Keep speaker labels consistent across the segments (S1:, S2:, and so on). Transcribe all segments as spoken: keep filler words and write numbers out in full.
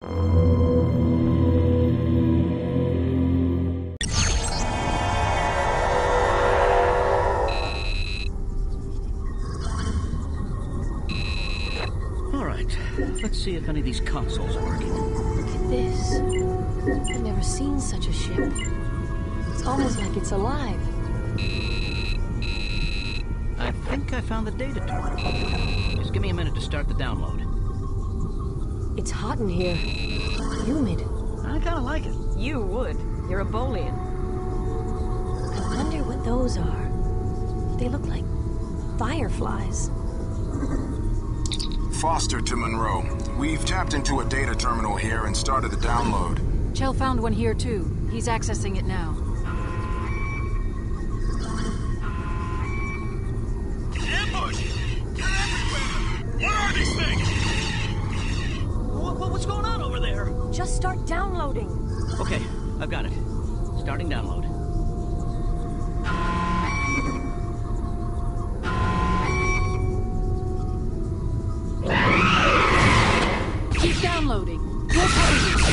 S1: Let's see if any of these consoles are working.
S2: Look at this. I've never seen such a ship. It's almost like it's alive.
S1: I think I found the data terminal. Just give me a minute to start the download.
S2: It's hot in here. Humid.
S1: I kinda like it.
S3: You would. You're a Bolian.
S2: I wonder what those are. They look like fireflies.
S4: Foster to Monroe. We've tapped into a data terminal here and started the download.
S5: Chell found one here too. He's accessing it now.
S6: Ambush! They're everywhere! What are these things?
S1: What, what, what's going on over there?
S2: Just start downloading.
S1: Okay, I've got it. Starting download.
S5: Keep downloading. We'll cover you.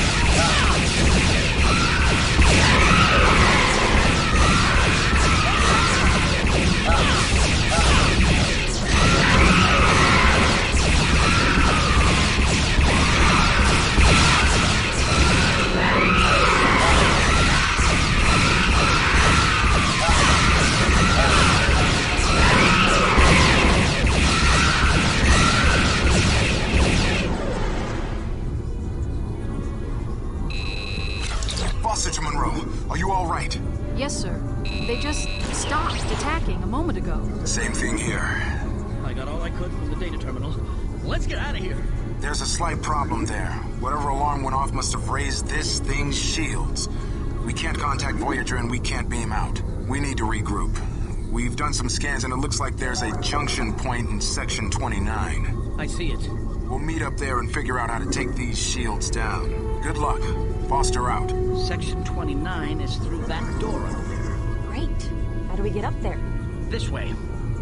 S4: Foster to Monroe. Are you all right?
S5: Yes, sir. They just stopped attacking a moment ago.
S4: Same thing here.
S1: I got all I could from the data terminal. Let's get out of here.
S4: There's a slight problem there. Whatever alarm went off must have raised this thing's shields. We can't contact Voyager and we can't beam out. We need to regroup. We've done some scans and it looks like there's a junction point in Section twenty-nine.
S1: I see it.
S4: We'll meet up there and figure out how to take these shields down. Good luck. Foster out.
S1: Section twenty-nine is through that door over there.
S2: Great. How do we get up there?
S1: This way.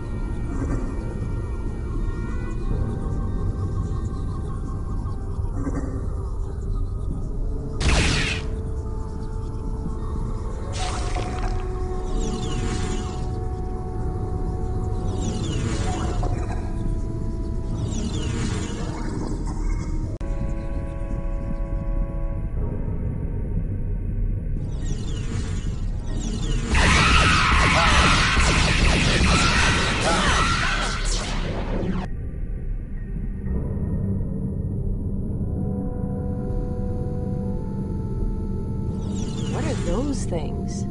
S2: Those things.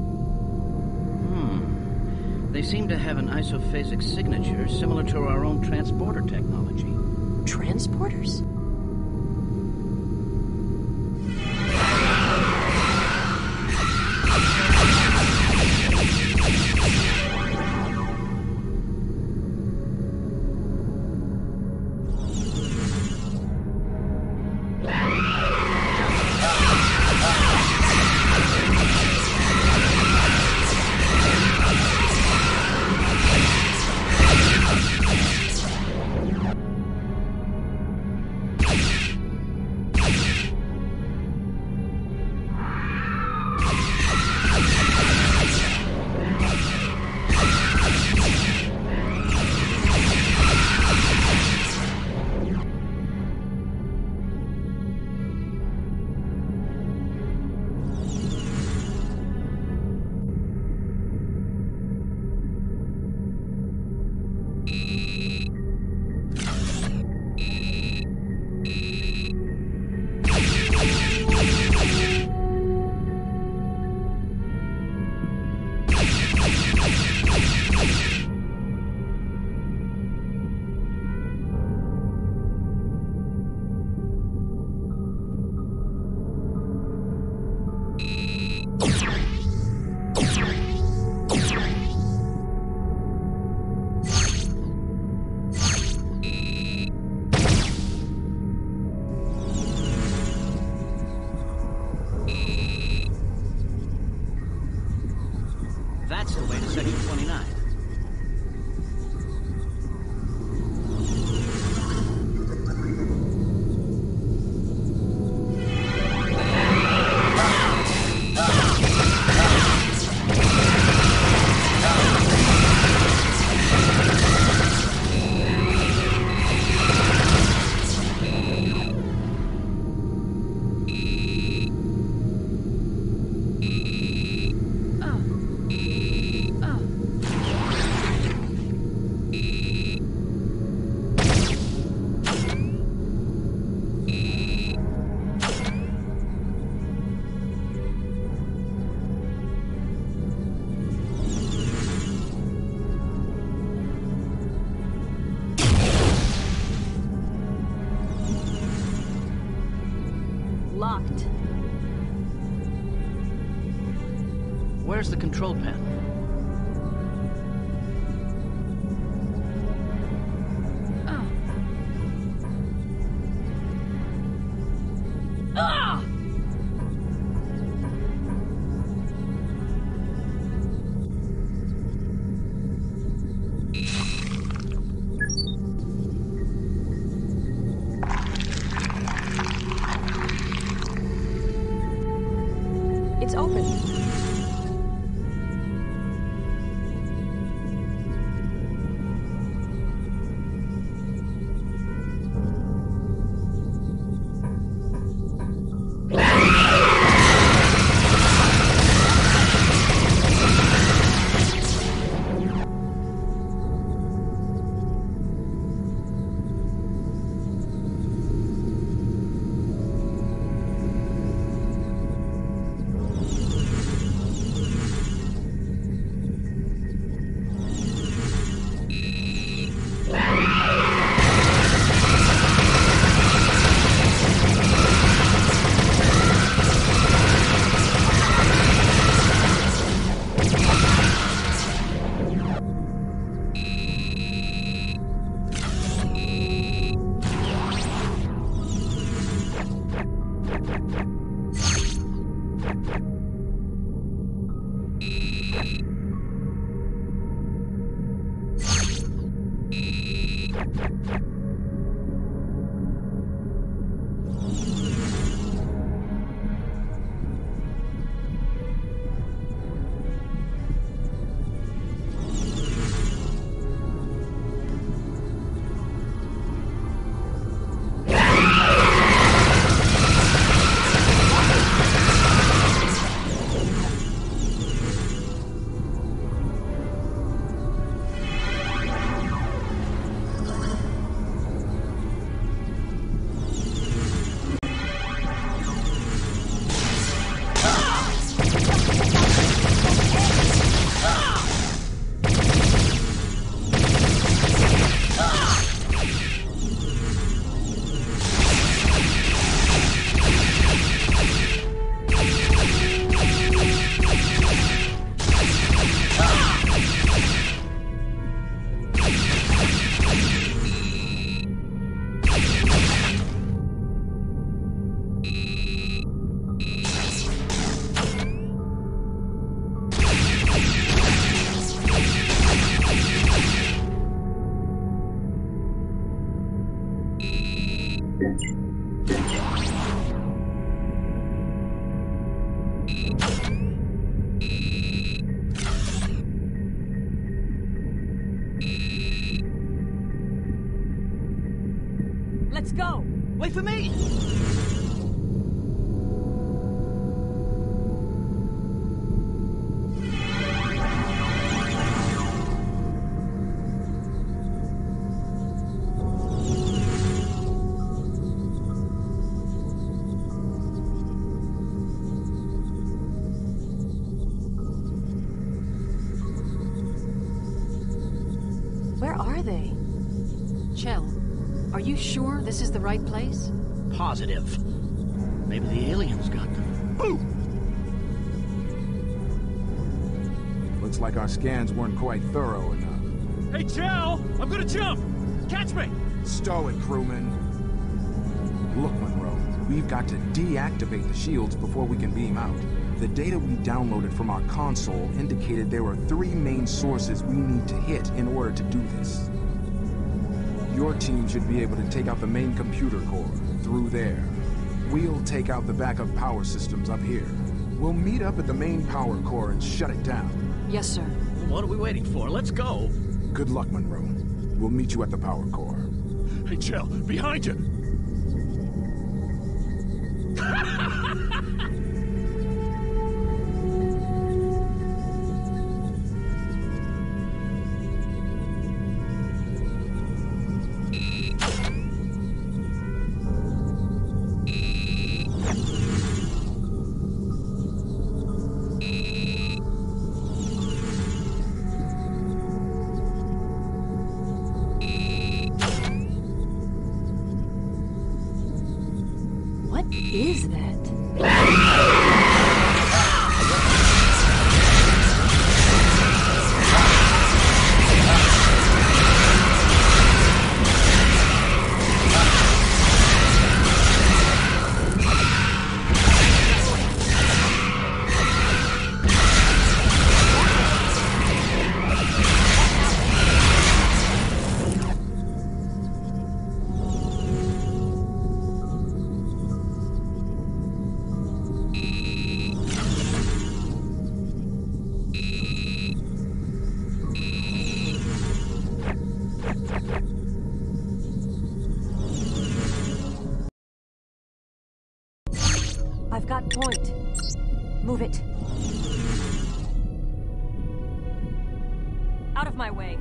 S1: Hmm. They seem to have an isophasic signature similar to our own transporter technology.
S2: Transporters?
S3: locked.
S1: Where's the control panel?
S3: It's open. Let's go!
S1: Wait for me!
S2: Where are they?
S5: Chell, are you sure this is the right place?
S1: Positive. Maybe the aliens got them.
S6: Boom!
S4: Looks like our scans weren't quite thorough enough.
S6: Hey, Chell! I'm gonna jump! Catch me!
S4: Stow it, crewman. Look, Monroe, we've got to deactivate the shields before we can beam out. The data we downloaded from our console indicated there are three main sources we need to hit in order to do this. Your team should be able to take out the main computer core through there. We'll take out the backup power systems up here. We'll meet up at the main power core and shut it down.
S5: Yes, sir.
S1: What are we waiting for? Let's go!
S4: Good luck, Monroe. We'll meet you at the power core.
S6: Hey, Chell, behind you!
S2: What is that?
S3: I've got point. Move it. Out of my way.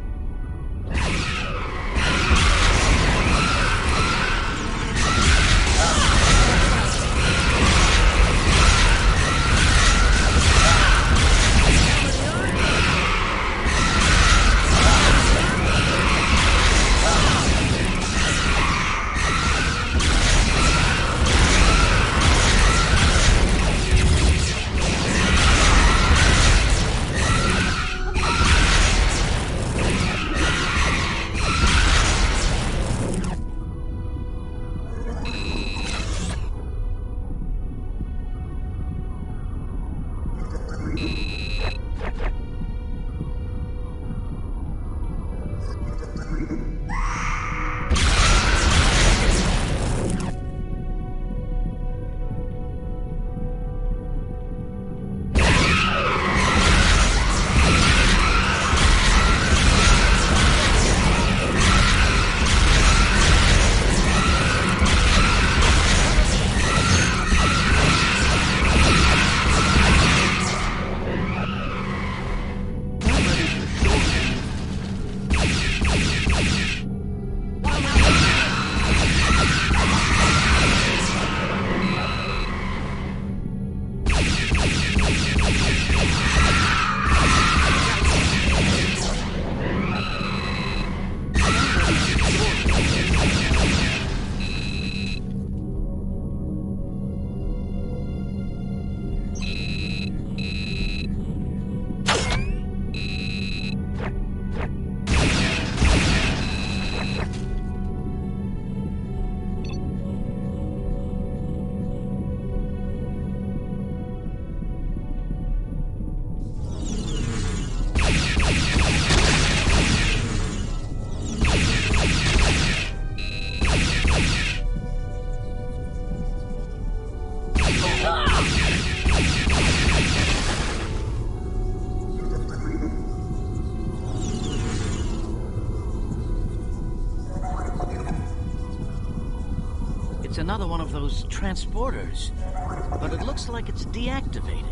S1: It's another one of those transporters, but it looks like it's deactivated.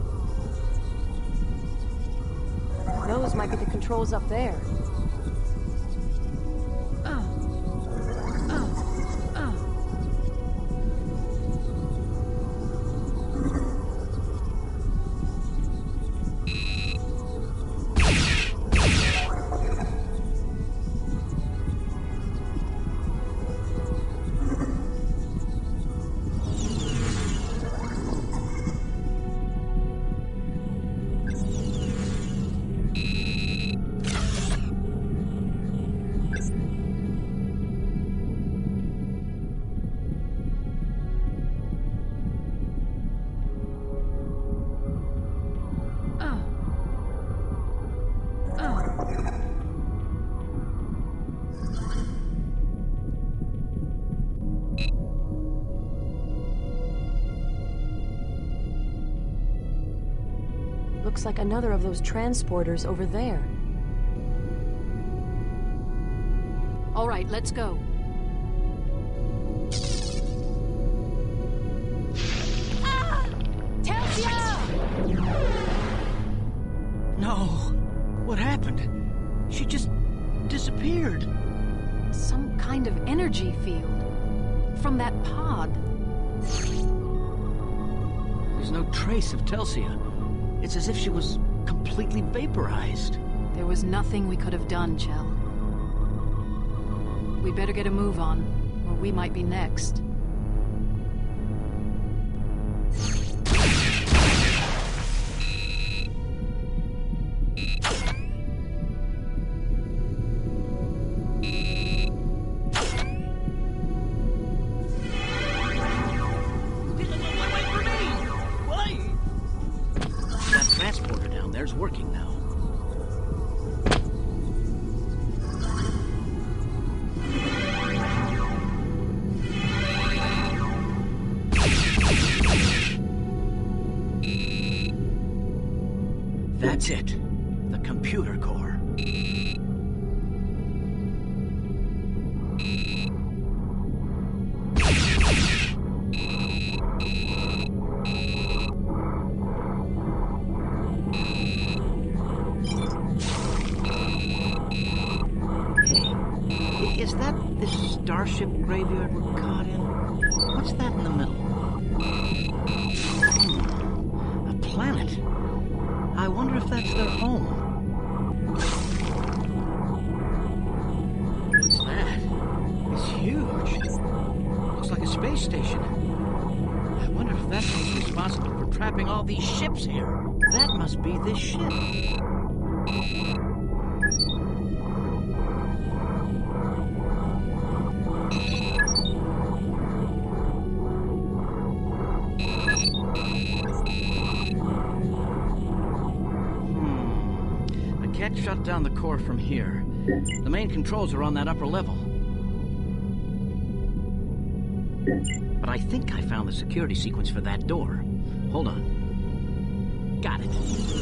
S3: Those might be the controls up there. Looks like another of those transporters over there.
S5: All right, let's go.
S3: Ah! Telsia!
S1: No. What happened? She just disappeared.
S5: Some kind of energy field. From that pod.
S1: There's no trace of Telsia. It's as if she was completely vaporized.
S5: There was nothing we could have done, Chell. We better get a move on, or we might be next.
S1: That's it. The computer core. Hey, is that this starship graveyard we're caught in? What's that in the middle? Hmm, a planet. I wonder if that's their home. What's that? It's huge. Looks like a space station. I wonder if that's what's responsible for trapping all these ships here. That must be this ship. Shut down the core from here. The main controls are on that upper level. But I think I found the security sequence for that door. Hold on. Got it.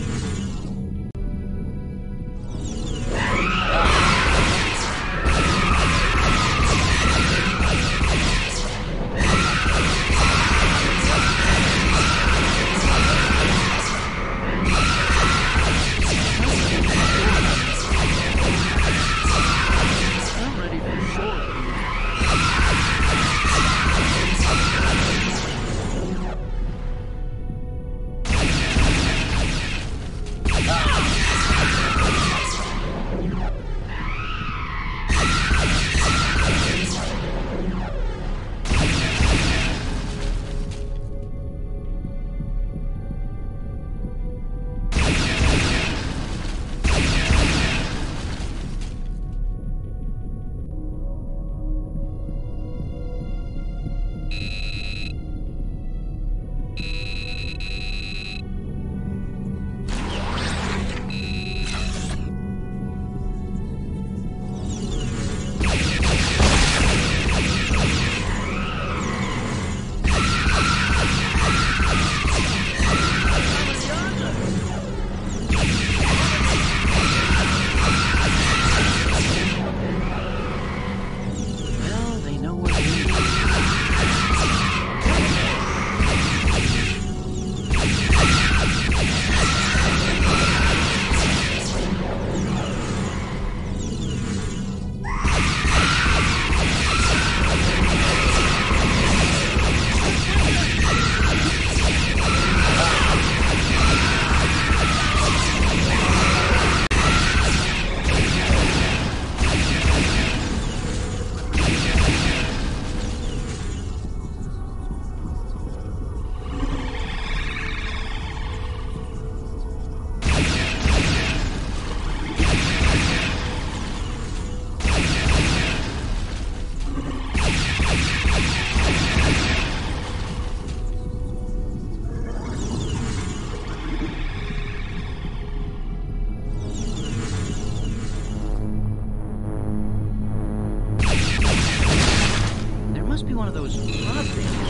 S1: One of those pod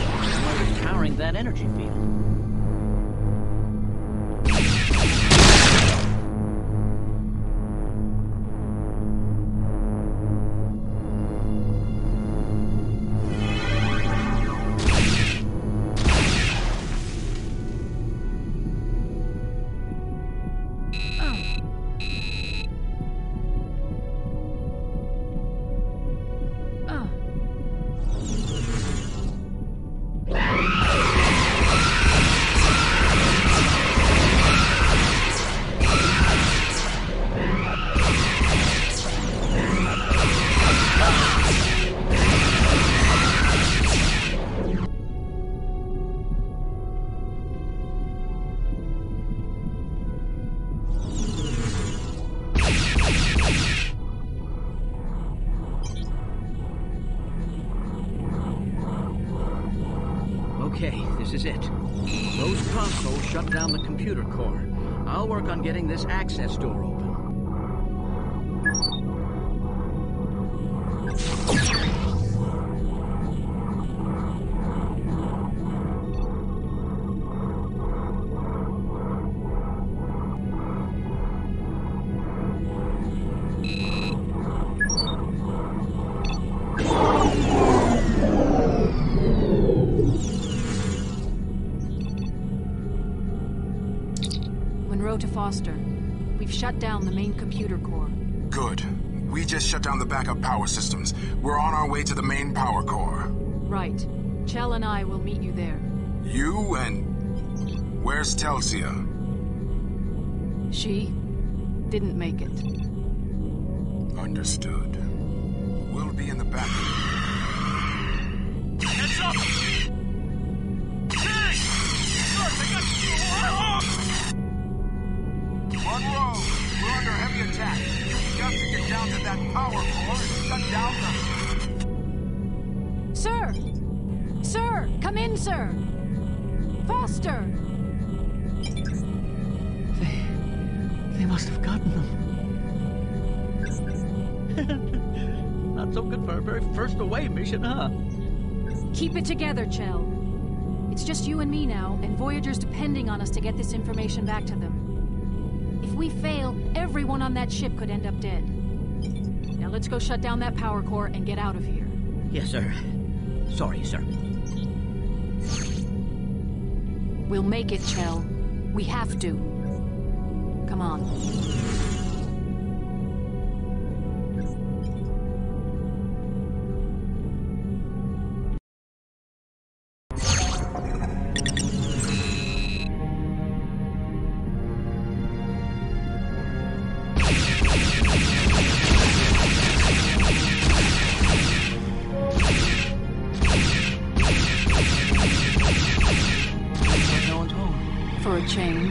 S1: things powering that energy field. Okay, this is it. Those consoles shut down the computer core. I'll work on getting this access door open.
S5: go to Foster. We've shut down the main computer core.
S4: Good. We just shut down the backup power systems. We're on our way to the main power core.
S5: Right. Chell and I will meet you there.
S4: You and... Where's Telsia?
S5: She didn't make it.
S4: Understood. We'll be in the back.
S6: Heads up! Hey! Look, they got
S4: Monroe, we're under heavy attack. We've got to get down to that power core and shut down the...
S5: Sir! Sir! Come in, sir! Foster!
S1: They... they must have gotten them. Not so good for our very first away mission, huh?
S5: Keep it together, Chell. It's just you and me now, and Voyager's depending on us to get this information back to them. If we fail, everyone on that ship could end up dead. Now let's go shut down that power core and get out of here.
S1: Yes, sir. Sorry, sir.
S5: We'll make it, Chell. We have to. Come on.
S1: No one's home.
S5: For a change.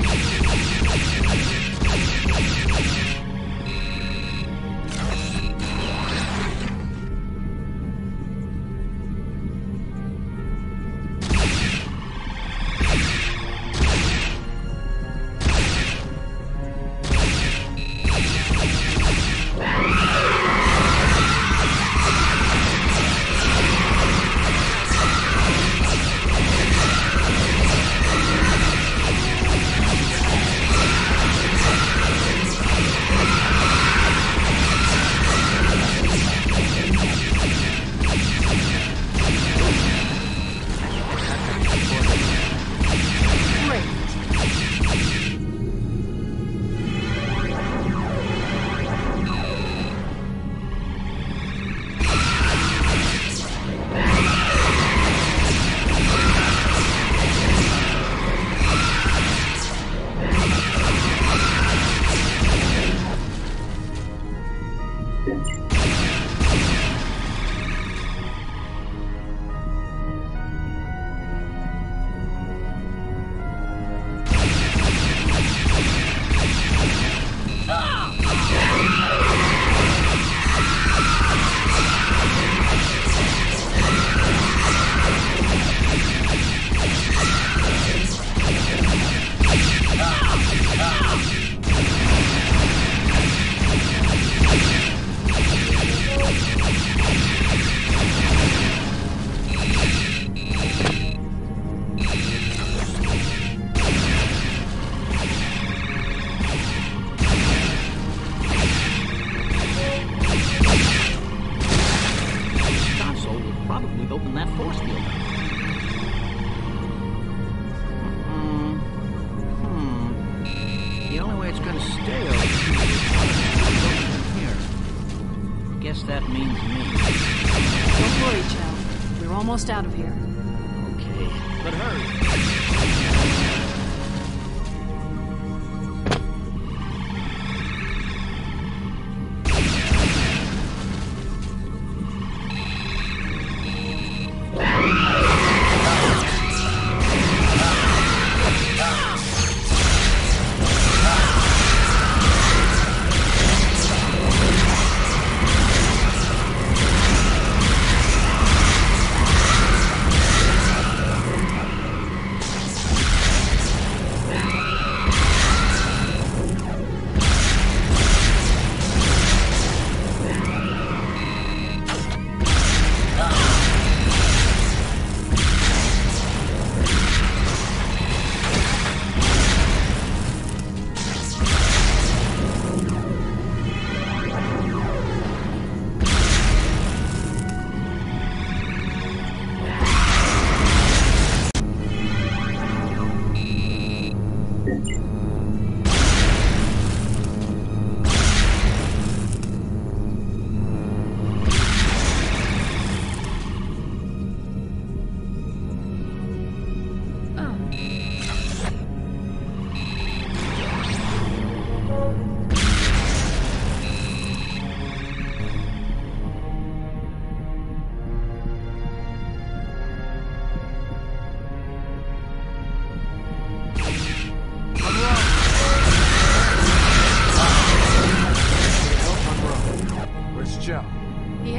S1: Guess that means me.
S5: Don't worry, Chell. We're almost out of here.
S1: Okay, but hurry.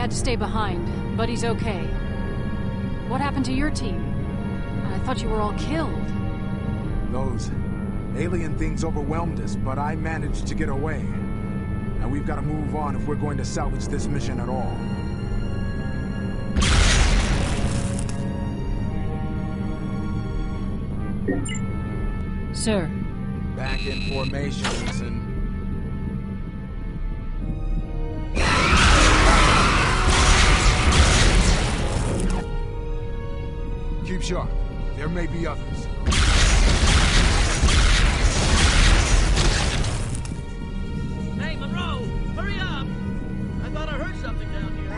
S5: had to stay behind, but he's okay. What happened to your team? I thought you were all killed.
S4: Those alien things overwhelmed us, but I managed to get away. Now we've got to move on if we're going to salvage this mission at all.
S5: Sir.
S4: Back in formation, Ethan. Keep sharp. There may be others.
S1: Hey, Monroe! Hurry up! I thought I heard something down here.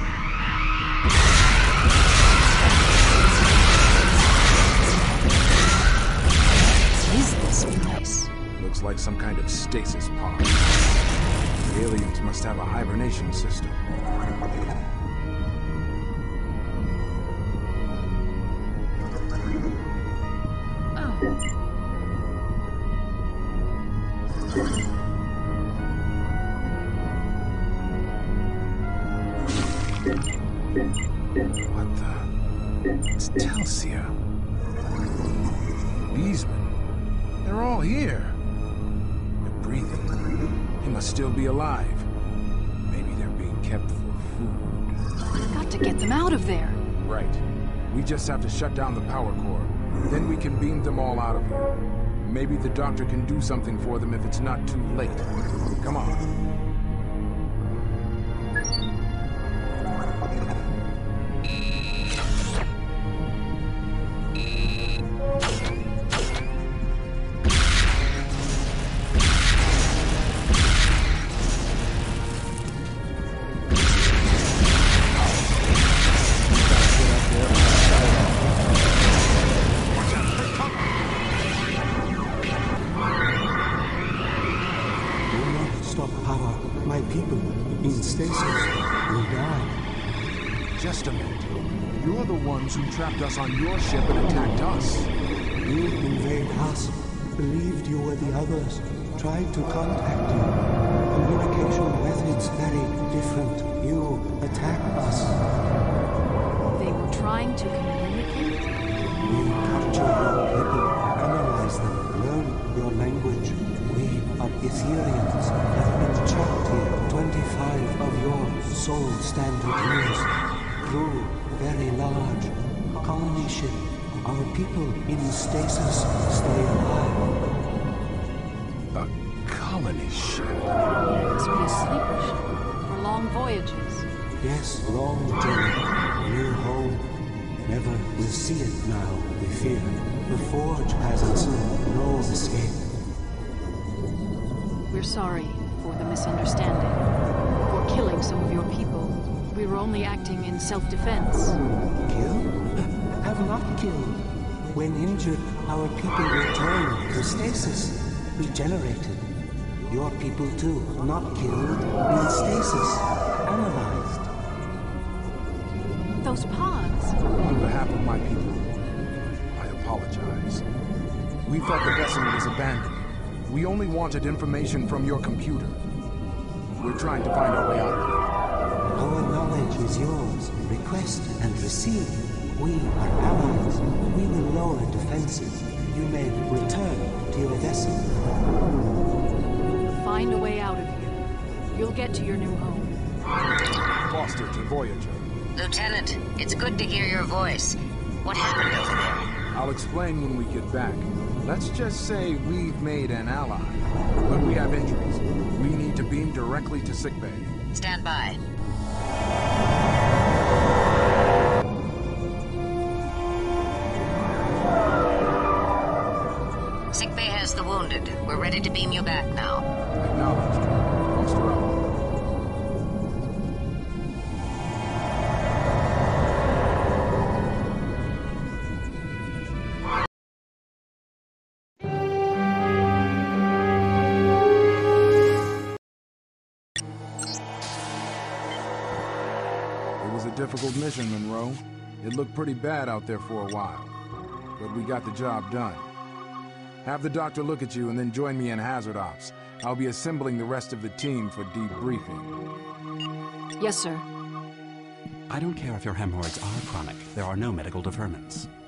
S2: What is this place?
S4: Looks like some kind of stasis pod. The aliens must have a hibernation system. What the? It's Telsia. Beesman. They're all here. They're breathing. They must still be alive. Maybe they're being kept for food.
S5: We've got to get them out of there.
S4: Right. We just have to shut down the power core. Then we can beam them all out of here. Maybe the doctor can do something for them if it's not too late. Come on. Just a minute. You're the ones who trapped us on your ship and attacked us.
S7: You invade us, believed you were the others, tried to contact you. Communication methods very different. You attack us.
S5: They were trying to communicate?
S7: We capture your people, analyze them, learn your language. We are Ethereans, have been trapped here twenty-five of your soul standard years. Through very large colony ship, our people in stasis stay alive.
S4: A colony ship?
S5: Must be a sleeper ship for long voyages.
S7: Yes, long journey, new home. Never will see it now, we fear. The Forge has its no escape.
S5: We're sorry for the misunderstanding, for killing some of your people. We were only acting in self-defense.
S7: Killed? Have not killed. When injured, our people returned to stasis, regenerated. Your people too, not killed, in stasis, analyzed.
S5: Those pods.
S4: On behalf of my people, I apologize. We thought the vessel was abandoned. We only wanted information from your computer. We're trying to find our way out of here.
S7: Our knowledge is yours. Request and receive. We are allies. We will lower defenses. You may return to your vessel.
S5: Find a way out of here. You'll get to your new home.
S4: Foster to Voyager.
S8: Lieutenant, it's good to hear your voice. What happened over there?
S4: I'll explain when we get back. Let's just say we've made an ally. But we have injuries. We need to beam directly to sickbay.
S8: Stand by. Sickbay has the wounded. We're ready to beam you back now.
S4: Acknowledged. Foster up. Difficult mission, Monroe. It looked pretty bad out there for a while, but we got the job done. Have the doctor look at you and then join me in Hazard Ops. I'll be assembling the rest of the team for debriefing.
S5: Yes, sir.
S9: I don't care if your hemorrhoids are chronic. There are no medical deferments.